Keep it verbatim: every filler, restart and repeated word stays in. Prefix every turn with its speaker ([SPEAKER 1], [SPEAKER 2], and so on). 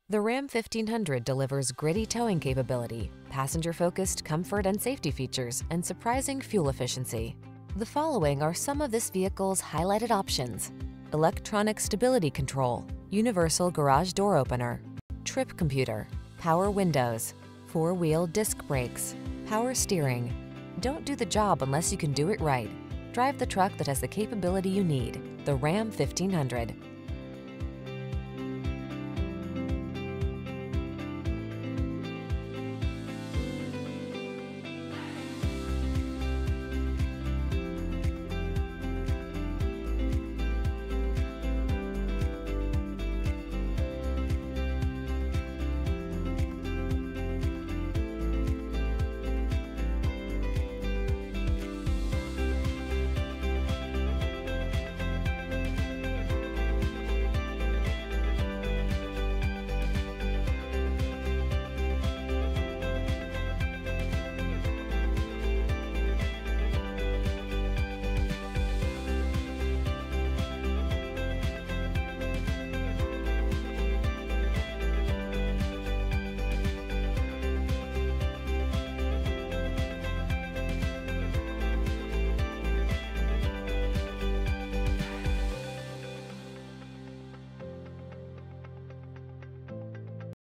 [SPEAKER 1] The Ram fifteen hundred delivers gritty towing capability, passenger-focused comfort and safety features, and surprising fuel efficiency. The following are some of this vehicle's highlighted options: electronic stability control, universal garage door opener, trip computer, power windows, four-wheel disc brakes, power steering. Don't do the job unless you can do it right. Drive the truck that has the capability you need. The Ram fifteen hundred.